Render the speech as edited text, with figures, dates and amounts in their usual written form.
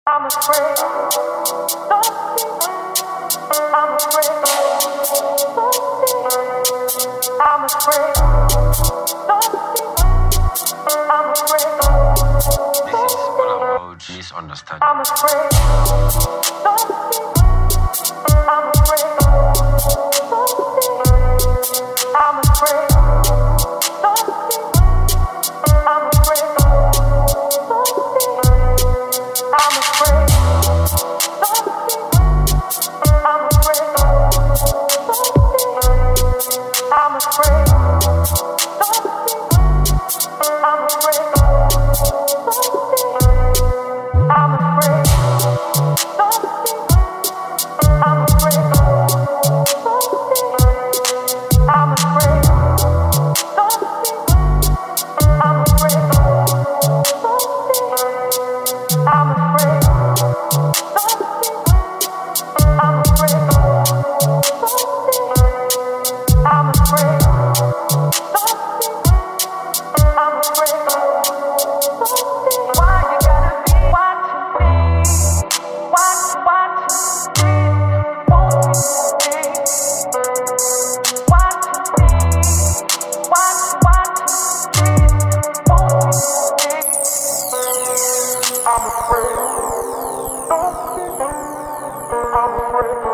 I'm afraid. Don't see. I'm afraid. Don't see. I'm afraid. Don't see. I'm afraid. This is all about misunderstanding. I'm afraid. Don't see. I'm afraid. Don't see. I'm afraid. Don't see. I'm afraid. Don't see. I'm afraid. Don't see. I'm afraid. Don't see. I'm afraid. Don't see. I'm afraid. Don't see. I'm afraid. Don't see. I'm afraid. Don't see. I'm afraid. Don't see. I'm afraid. Don't see. I'm afraid. Don't see. I'm afraid. Don't see. I'm afraid. Don't see. I'm afraid. Don't see. Why you gotta be watching me? Watching me. Won't you see? Watching me. Watching me. Won't you see? I'm afraid. Don't see. I'm afraid.